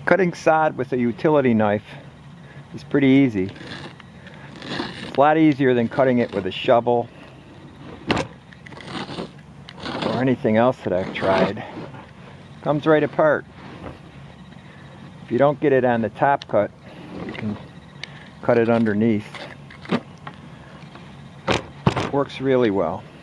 Cutting sod with a utility knife is pretty easy. It's a lot easier than cutting it with a shovel or anything else that I've tried. Comes right apart. If you don't get it on the top cut, you can cut it underneath. Works really well.